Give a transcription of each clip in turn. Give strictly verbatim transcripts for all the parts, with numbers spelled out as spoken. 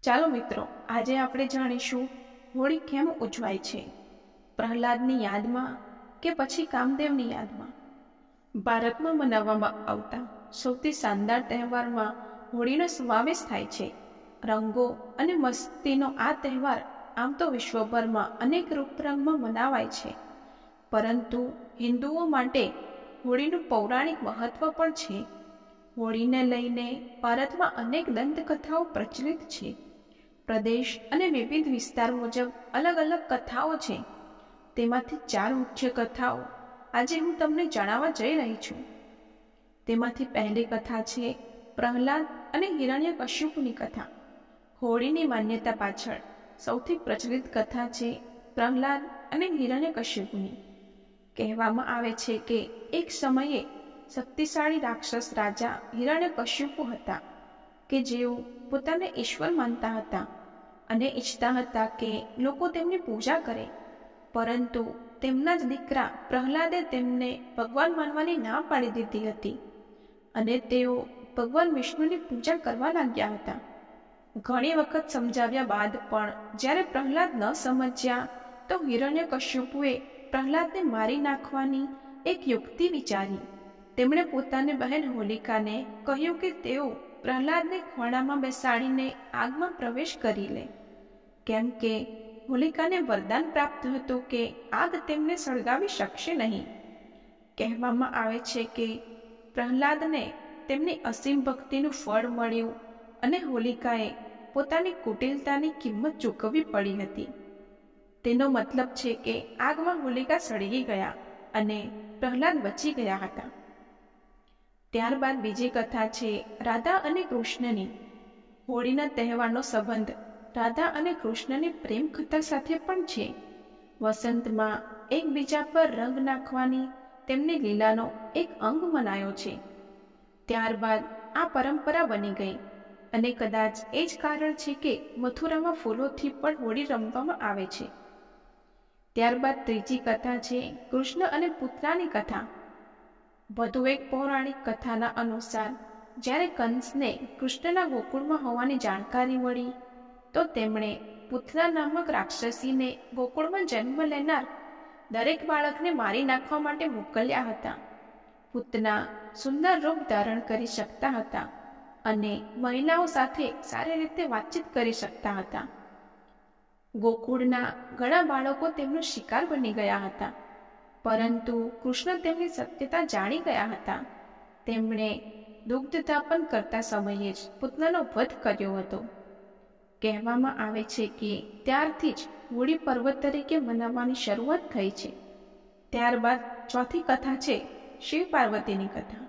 ચાલો મિત્રો, આજે આપણે જાણીશું હોળી કેમ ઉજવાય છે, પ્રહલાદની યાદમાં કે પછી કામદેવની યાદમાં। ભારતમાં મનાવવામાં આવતા સૌથી શાનદાર તહેવારમાં હોળીનો સમાવેશ થાય છે। રંગો અને મસ્તીનો આ તહેવાર આમ તો વિશ્વભરમાં અનેક રૂપરંગમાં મનાવાય છે, પરંતુ હિન્દુઓ માટે હોળીનું પૌરાણિક મહત્વ પણ છે। હોળીને લઈને ભારતમાં અનેક દંતકથાઓ પ્રચલિત છે। પ્રદેશ અને વિવિધ વિસ્તાર મુજબ અલગ અલગ કથાઓ છે। તેમાંથી ચાર મુખ્ય કથાઓ આજે હું તમને જણાવવા જઈ રહી છું। તેમાંથી પહેલી કથા છે પ્રહલાદ અને હિરણ્યકશ્યપની કથા। હોળીની માન્યતા પાછળ સૌથી પ્રચલિત કથા છે પ્રહલાદ અને હિરણ્યકશ્યપની। કહેવામાં આવે છે કે એક સમયે શક્તિશાળી રાક્ષસ રાજા હિરણ્યકશ્યપુ હતા કે જેઓ પોતાને ઈશ્વર માનતા હતા અને ઈચ્છતા હતા કે લોકો તેમની પૂજા કરે, પરંતુ તેમના જ દીકરા પ્રહલાદે તેમને ભગવાન માનવાની ના પાડી દીધી હતી અને તેઓ ભગવાન વિષ્ણુની પૂજા કરવા લાગ્યા હતા। ઘણી વખત સમજાવ્યા બાદ પણ જ્યારે પ્રહલાદ ન સમજ્યા તો હિરણ્યકશ્યપુએ પ્રહલાદને મારી નાખવાની એક યુક્તિ વિચારી। તેમણે પોતાની બહેન હોલિકાને કહ્યું કે તેઓ પ્રહલાદને ખોળામાં બેસાડીને આગમાં પ્રવેશ કરી લે, કેમ કે હોલિકાને વરદાન પ્રાપ્ત હતું કે આગ તેમને સળગાવી શકશે નહીં। કહેવામાં આવે છે કે પ્રહલાદને તેમની અસીમ ભક્તિનું ફળ મળ્યું અને હોલિકાએ પોતાની કુટિલતાની કિંમત ચૂકવવી પડી હતી। તેનો મતલબ છે કે આગમાં હોલિકા સળગી ગયા અને પ્રહલાદ બચી ગયા હતા। ત્યારબાદ બીજી કથા છે રાધા અને કૃષ્ણની। હોળીના તહેવારનો સંબંધ રાધા અને કૃષ્ણની પ્રેમ કથા સાથે પણ છે। વસંતમાં એકબીજા પર રંગ નાખવાની તેમની લીલાનો એક અંગ મનાયો છે। ત્યારબાદ આ પરંપરા બની ગઈ અને કદાચ એ જ કારણ છે કે મથુરામાં ફૂલોથી પણ હોળી રમવામાં આવે છે। ત્યારબાદ ત્રીજી કથા છે કૃષ્ણ અને પુતનાની કથા। વધુ એક પૌરાણિક કથાના અનુસાર જ્યારે કંસને કૃષ્ણના ગોકુળમાં હોવાની જાણકારી મળી તો તેમણે પુતના નામક રાક્ષસીને ગોકુળમાં જન્મ લેનાર દરેક બાળકને મારી નાખવા માટે મોકલ્યા હતા। પુતના સુંદર રૂપ ધારણ કરી શકતા હતા અને મહિલાઓ સાથે સારી રીતે વાતચીત કરી શકતા હતા। ગોકુળના ઘણા બાળકો તેમનો શિકાર બની ગયા હતા, પરંતુ કૃષ્ણ તેમની સત્યતા જાણી ગયા હતા। તેમણે દુગ્ધદાપન કરતા સમયે જ પુતનાનો વધ કર્યો હતો। કહેવામાં આવે છે કે ત્યારથી જ હોળી પર્વ તરીકે મનાવવાની શરૂઆત થઈ છે। ત્યારબાદ ચોથી કથા છે શિવ પાર્વતીની કથા।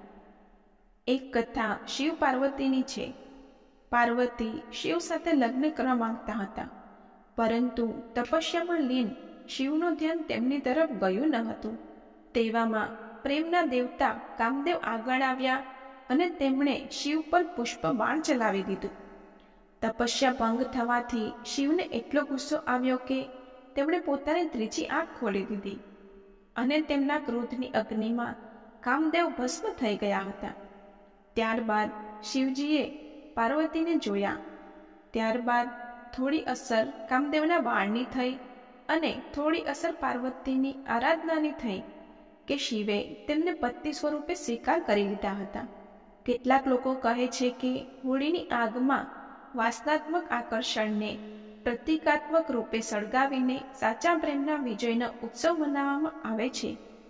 એક કથા શિવ પાર્વતીની છે। પાર્વતી શિવ સાથે લગ્ન કરવા માંગતા હતા, પરંતુ તપસ્યામાં લીન શિવનું ધ્યાન તેમની તરફ ગયું ન હતું। તેવામાં પ્રેમના દેવતા કામદેવ આગળ આવ્યા અને તેમણે શિવ પર પુષ્પ બાણ ચલાવી દીધું। તપસ્યા ભંગ થવાથી શિવને એટલો ગુસ્સો આવ્યો કે તેમણે પોતાની ત્રીજી આંખ ખોલી દીધી અને તેમના ક્રોધની અગ્નિમાં કામદેવ ભસ્મ થઈ ગયા હતા। ત્યારબાદ શિવજીએ પાર્વતીને જોયા। ત્યારબાદ થોડી અસર કામદેવના બાણની થઈ અને થોડી અસર પાર્વતીની આરાધનાની થઈ કે શિવે તેમને પતિ સ્વરૂપે સ્વીકાર કરી લીધા હતા। કેટલાક લોકો કહે છે કે હોળીની આગમાં વાસનાત્મક આકર્ષણને પ્રતિકાત્મક રૂપે સળગાવીને સાચા પ્રેમના વિજયનો ઉત્સવ મનાવવામાં આવે છે,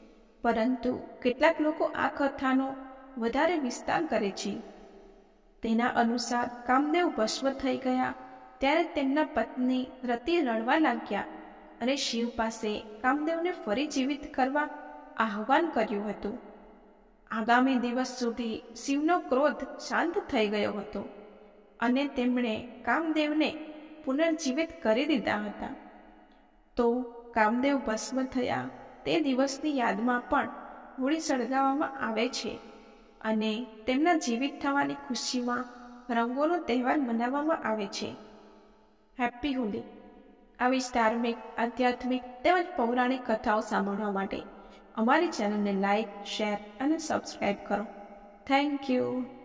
પરંતુ કેટલાક લોકો આ કથાનો વધારે વિસ્તાર કરે છે। તેના અનુસાર કામદેવ ભસ્મ થઈ ગયા ત્યારે તેમના પત્ની રતિ રડવા લાગ્યા અને શિવ પાસે કામદેવને ફરી જીવિત કરવા આહ્વાન કર્યું હતું। આગામી દિવસ સુધી શિવનો ક્રોધ શાંત થઈ ગયો હતો અને તેમણે કામદેવને પુનર્જીવિત કરી દીધા હતા। તો કામદેવ ભસ્મ થયા તે દિવસની યાદમાં પણ હોળી સળગાવવામાં આવે છે અને તેમના જીવિત થવાની ખુશીમાં રંગોનો તહેવાર મનાવવામાં આવે છે। હેપી હોલી। આવી ધાર્મિક, આધ્યાત્મિક તેમજ પૌરાણિક કથાઓ સાંભળવા માટે અમારી ચેનલને લાઇક, શેર અને સબસ્ક્રાઈબ કરો। Thank you.